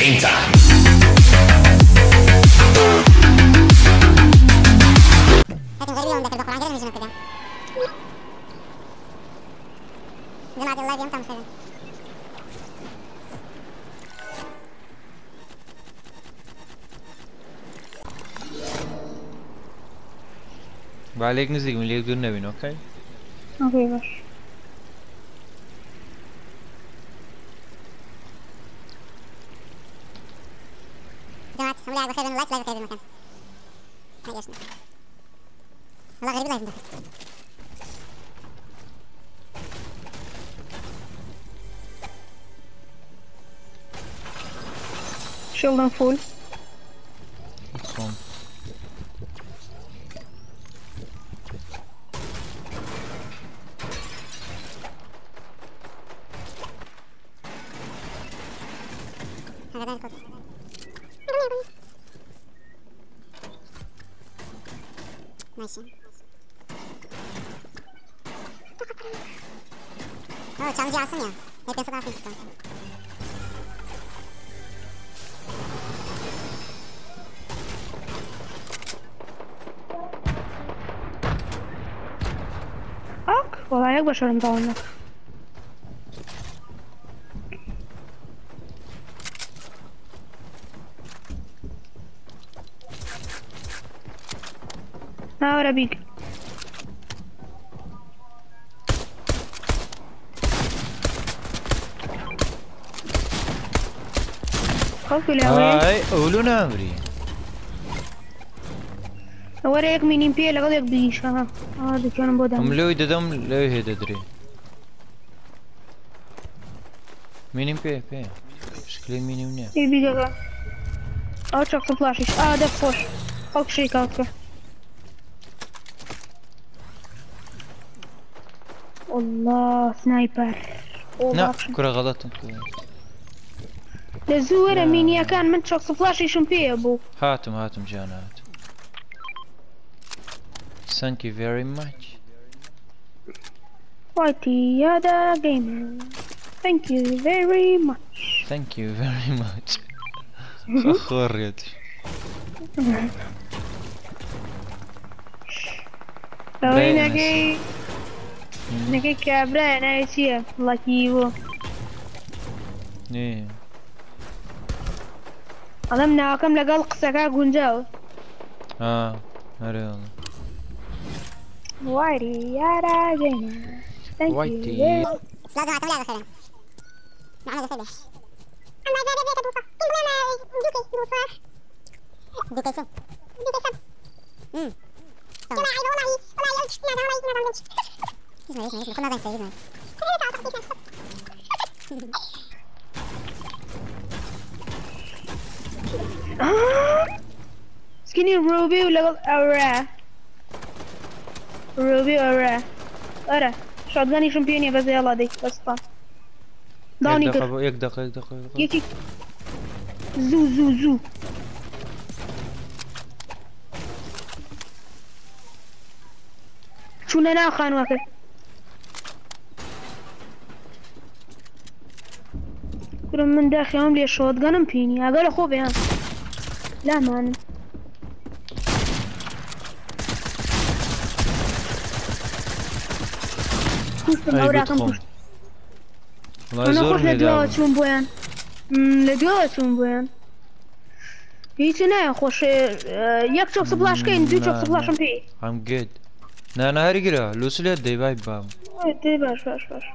Game time. لكن غير اليوم ذاك البقرة عندنا نجم كذا. جماعة الله اليوم تعمل خير. وعليك نزيق من اللي يقدر نبين اوكي؟ اوكي باش. جماعة هم لاعب خير من اللايك لاعب خير المكان. هاي يشنا. والله غريب لايف دخلت. شغلنا فول. مفهوم. هذا الكود. ماشي. اوه تشالنج عاصم يا. هي بيصير عاصم كمان. والله يكبر شو نطولنا. ورا بيك. خوف ولا وين؟ هاي قولونا امري. وراك مين يمبي لقد يقبيش ها. هذا كان بودام. هم لو يددم لو يهددري. مين يمبي بي. شكلي مين يمنع. يبي جا. شخص فلاشيش. ده فوش. أو شيء كاتك. الله سنايبر. لا كرة غلط. لزورة مين يا كان من شخص فلاشيش يمبي أبو. هاتم جانا هاتم. Thank you very much. Whitey هذا gamer. Thank you very much. Thank you very much. أخور يدي. وينك نكى كابرا نايسيا الله كيبو. إيه. أظن كم لقلق سكا جنجاو. هري والله. وايتي يا راجل. وايتي. لازم أعتمد على خير. معنا خير. سكيني روبي ولا أورا روبي أورا أورا شotgunي شامبيونية بس يلا دي بس طان داوني كر يك دقيقة يكي زو شو نانا خان واكل كرم من داخل هم لي شotgun فيني أقول أخوبي ها لا مان والله يزورني داون. بويان لدواتهم بويان هيتنا خوش يكتب سبلاش كاين دو تشوف سبلاش فيه I'm good. أنا هرقرا لوسلي دي باي بام. دي باش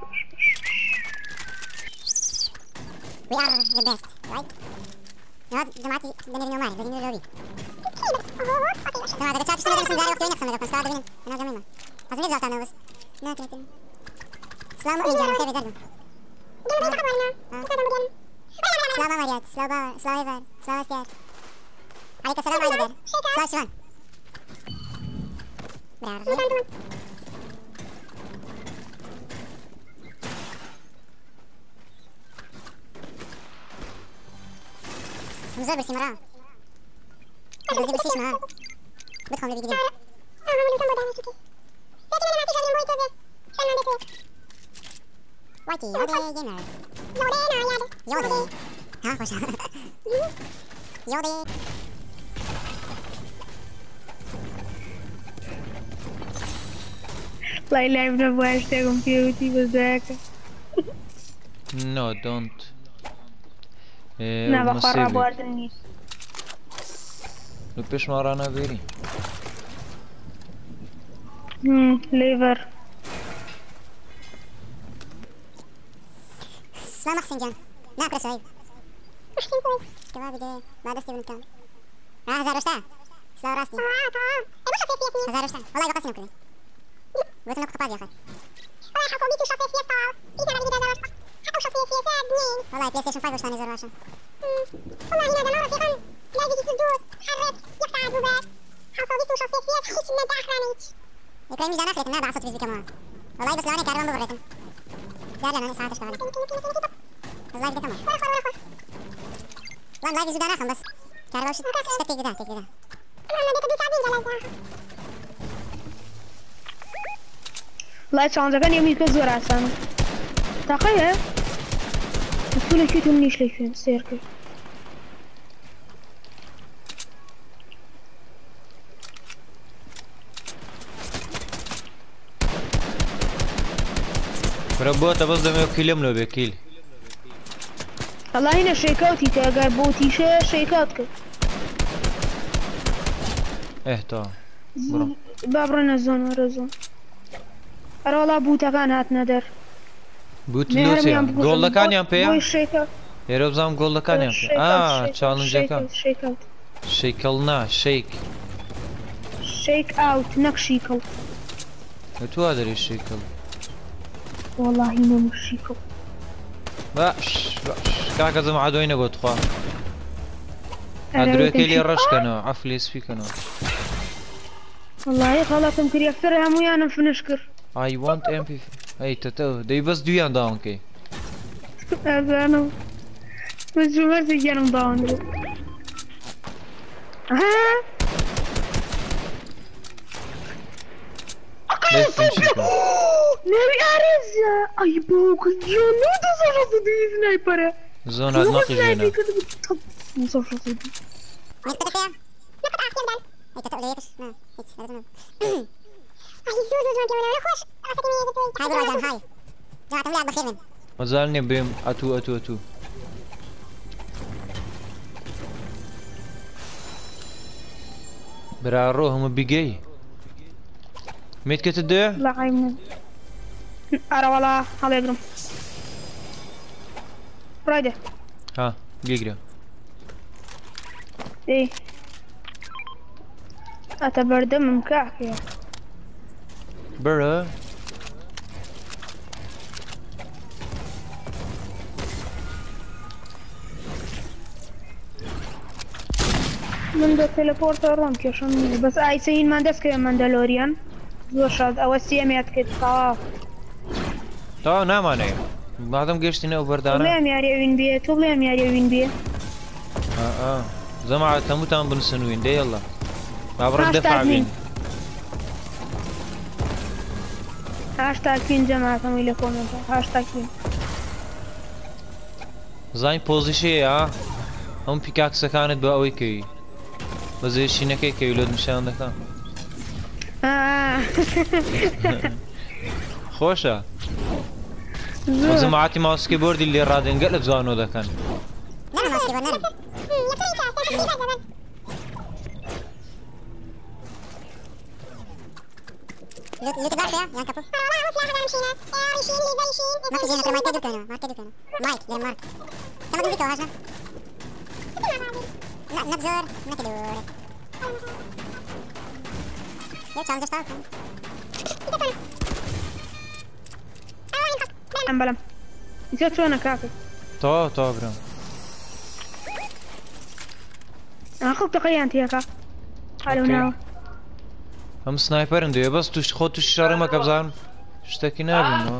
We are the best, right? نهاد جماعتي دنيا نوماري دنيا لوري. جماعة دكتور تشتغل مثل زاري وقت وينك سمعك بس قاعد بين أنا زميلنا. أزمي زارت أنا بس. لا ترى. سلام مؤمن جانا خير بزردم. سلام مريات سلام سلايفر سلام استيار. عليك السلام علي دير. سلام شلون؟ برار. مزور برسي مراه. برسي برسيش معاه. بدخل نبي جديد. وايتي يودي جيمر. يودي ها خوش. يوضي لا لا ابن بواش تاكم بيوتي بذاك No, don't. نا بخرا باردني لو بيش ما رانا بيري. ليفر سلام أحسن جان ناكل سعيد أحسن سعيد كبابي دي بعد أستي بنتكلم هزار وشتا سلا راسني هزار وشتا والله بقسم كذي قلت لك قطاب يا أخي والله حصل بيتي شخصية فيها طال بيتي أنا بدي هزار وشتا حتى شخصية فيها اثنين والله بلاي ستيشن 5 وشتاني زر واشا والله هنا ده مرة في غن لا بيجي في الدوس حرك يقطع البوبات حصل بيتي شخصية فيها تحس إنه ده أخرانيك يكرم مش ده نخلت إنها بعصت بيزي كمان والله بس لو أنا كاربان ببريتن جاري أنا ساعات أشتغل اللايف ده كمان والله اللايف يزود أنا بس كاربان وش اشتكي كده تكي كده لا تشانزا كان يومي كزور عسانا تقيا تقول كي تمنيش ليكين سيركل ربوتا بس دم يوكيلم لو بكيل الله هنا شيكاوتي تاقر بوتي شيكاوتك ايه تا برو بابرنا الزون رزون أرى والله بوتا كان هات ندر بوت لوسيا جول كان يام بيا شيكاوت يروب زام جول كان يام تشالنج كان شيكاوت شيكلنا شيك اوت نك شيكل تو هذا الشيكل والله هنا مش شيكل باش كاكا زعما عاد وين قلت خا ادري كيلي رش كانوا عفليس في كانوا والله خلاص يمكن يكثر هم ويانا في نشكر I want MP اي تتو دي بس دويان داون كي انا بس شو ما سجلهم داون ها نبي أرزا أي بوك جنو تصرف صدي سنايبر زون هاد ناقي جينا مصرف صدي ما تتكلم فيها لا قطع أخير دان أي تتقل ليتش ما هيك هذا تمام أي زوزو جون كمان أنا خوش هاي برو جان هاي جماعة تملي عاد بخير من مازالني بيم اتو برا روح هم بيجي ميت كت الدع لا عيمنا أرى والله هذا يقرم رايدة ها بيجري إيه أتبرد من كعك يا برا من ده تليبورت رام كيشون بس أي سين ما دسك ماندالوريان زوشاد أو السياميات كده تا نامانه بعدم قشتنا وبردانا طبليهم ياري وين بيه طبليهم ياري وين بيه زعما تموتان بنسنوين دي يلا عبر دفع بين هاشتاج فين جماعة ويلي كومنت هاشتاج فين زين بوزيشي هم بيكاكسا كانت بقوي كي بزي شينكي كي ولد مشان دكان خوشة وزمعاتي ماوس كيبورد اللي راد انقلب زانو ذا كان لا ماوس كيبورد نرم لوت بار فيها يان كابو ما في زين مارك دوكانو مايك لين مارك كم دزيكو هاجا لا نبزور نكدور يو تشالنج ستار بلم يصير شو أنا كافي تو برام أخذ تقيا أنت يا كا حلو ناو هم سنايبر ندوي بس توش خود توش شاري ما كبزان اشتكي نابن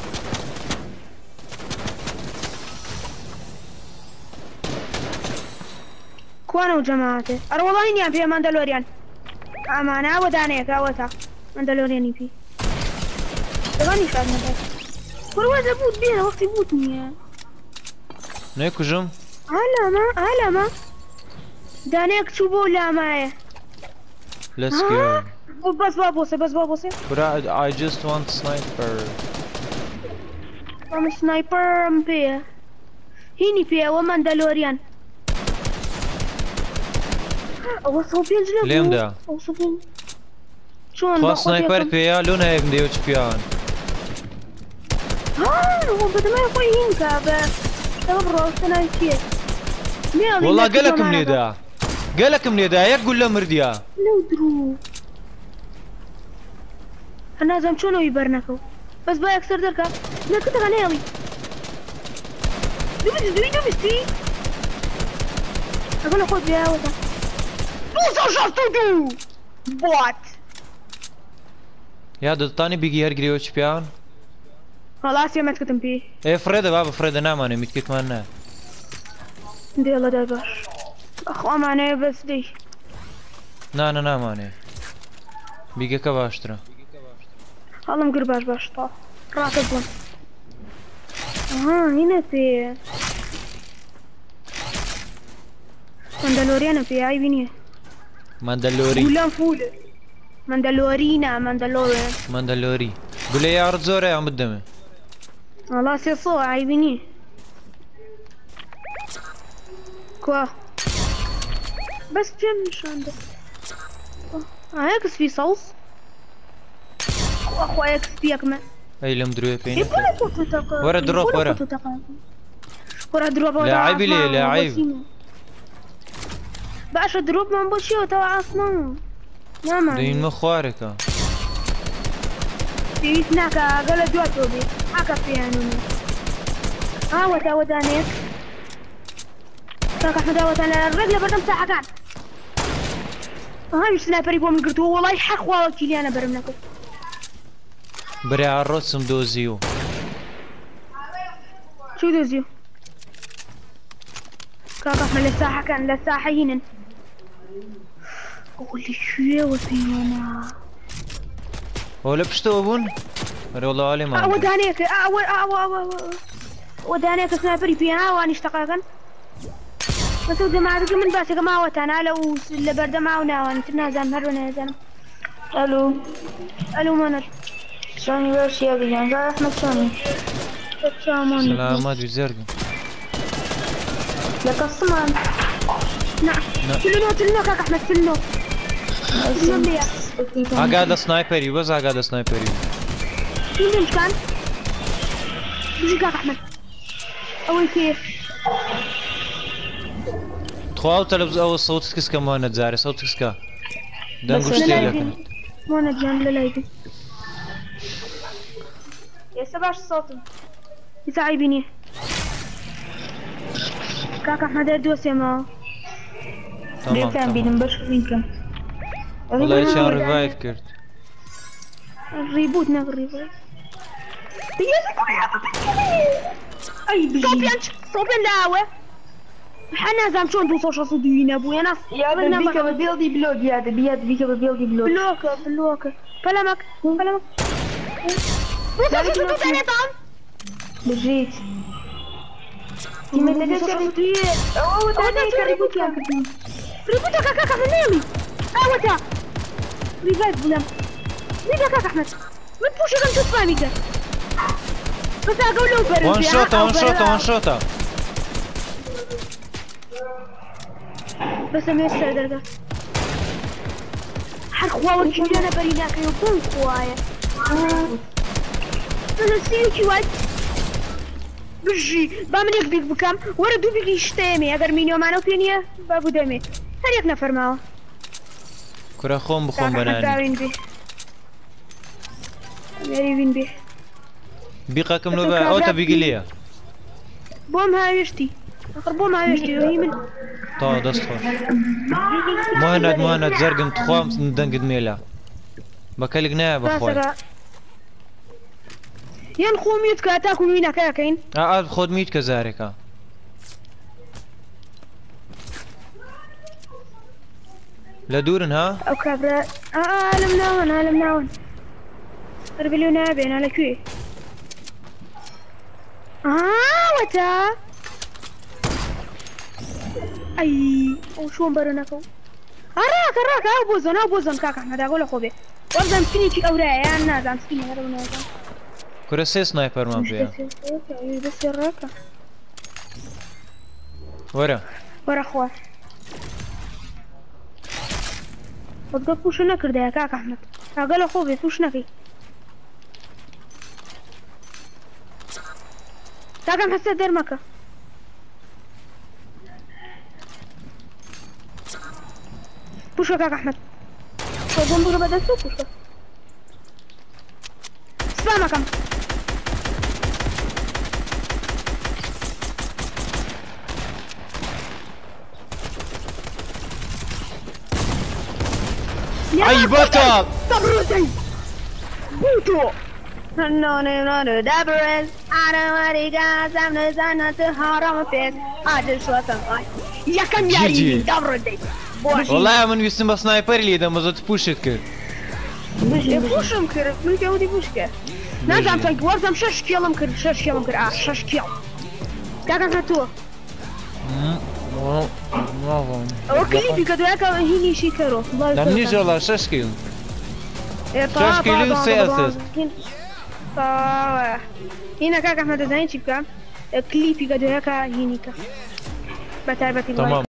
كوانو جماعته أرى والله إني أبي ماندالوريان أمانة ودانيك أوتا ماندالوريان في تغني شاد مدار والله بوت بيها وقت يبوتني نيكو جم علامة دانيك شوبو لا معي. Let's go. بس بابوسي. But I just want sniper. I'm sniper بيه. هيني بيه وماندالوريان. وصوبين جلبو. ليم دا. وصوبين. شون خواست سنايبر بيا لونه هيك مديوش بيان. هو بدل ما يخوي هينكا تبرو سنايبر. والله قالك مني دا يقول له مرديا. لو درو. أنا زم شنو يبرنكو بس باي أكثر دركا لا كنت غنيوي دوبستي أقول أخذ بيها وتا دوسو شفتو بوات يا دلتاني بيجي هرقري وش بيان خلاص يا ما تكتم بيه ايه فريدة بابا فريدة ناماني متكت مانا دي الله دايباش أخو أماني بس دي نا ناماني بيجي كباشترا والله مقرباش باش طاف راح تظلم هنا في ماندالوريانا في اي بنيه ماندالوري ولا فول ماندالوري قول لي يا رد زوري عم قدامي والله سيصو اي بنيه كوا بس جم مش عندك هيك في صوص اخويا كسبيك ما اي لم دروي بيني ورا دروب ورا دروب لاعب لي لاعب باش دروب ما نبوشي وتوا عاصمه ماما دين مخوارك في هناك قال جواتو بي هكا فيها نوني ودانيك كاك احمد وتانا الرجل بدم ساعه كان هاي سنايبر يبغى من قرتو والله حق والله كيلي انا برمناكو بري عالرسم دوزيو شو دوزيو؟ كاكا احنا للساحة كان للساحة هنا قولي شوية وفينا ولا بشتو ابون؟ والله علي ما ودانيك ودانيك سنايبر فيها واني اشتقاقا بس ودي ما عرفت من باسك ما وتانا لو اللي معه وناوان تنازل هرونا يا زلمة الو منر شلوني باش يا بيان قال احمد شلوني سلامات بزرقة لك الصمان نعم تلنو كاك احمد تلنو قاعد سنايبري بس قاعد سنايبري تلنو مش كان بيجي كاك احمد اول كيف تخواو تلبز اول صوت كسكا مهند زاري صوت كسكا دنقوش تيلك مهند جان للايدي يا سبعش صوتي يساعدني كاك احمد ادوسي ما تمام كان بيدن باش وينكم والله يشان ريفايف كرت الريبوت ناق الريفايف اي بيجي صوبين داوة حنا زعما شلون دوسو شو صدوين ابويا ناس يا بيك ببيلدي بلوك يا بيك ببيلدي بلوك بلوك كلامك بجيت ما تقدرش ريبوتا كاكا نامي اوتا ريفايف بلام ريفايف كاكا احمد ما تبوش غير تسمع ميكا بس اقول له برد وان شوطة بس ما يستدرك حرق واو كيلي انا بريناك يكون قوايا انا سيوكي وايد بجي بامنيك بيك بكم وردو بيك يشتامي اگر مينيو مانو بينيه بابو دمي هريك نفر معه كرة خوم بخوم بناني مريبين به بيقاكم لو بقى اوتا بيقي ليا بوم هاي يشتي اخر بوم هاي يشتي وهي من طا دست خوش مهند زرقم تخوام ندنقد ميلا بكالك نايب اخوي ين خوميتك تاكل وينك يا كاين خود ميت كذلك لا دورن ها او كابرا لم ناون ربليو نابين على كوي وتا اي وشون برناكو راك او بوزن كاكا احمد اقول خوبي وزن فيني اورايا انا زعما فيني هذا ولا كره سي سنايبر مان فيها بس الراكه ورا خوار وتقول بوش نكر ده يا كاكا احمد اقول خوبي بوش نكي كاكا محسن دير مكة بوشو كاكا احمد خذون بقى بدل سوق بوشو اسلامك ام اي بطل طبروتي بوتو No, Deborah's I don't want to guys, I'm the son of the haram face. I just want some يا كم يا ريدي دبردي والله من يسمى سنايبر لي اذا ما زدت بوشت كر بوشم كر من كودي بوشك نازم تايق ورزم 6 كيلو كر 6 كيلو كاكا تو اوكي كده يا هيني شي كرو لم نيجي والله 6 كيلو 6 كيلو سياسس هنا كاكا احمد زين شبكة كليبي قد هيك هينيكا بتعرفتي تمام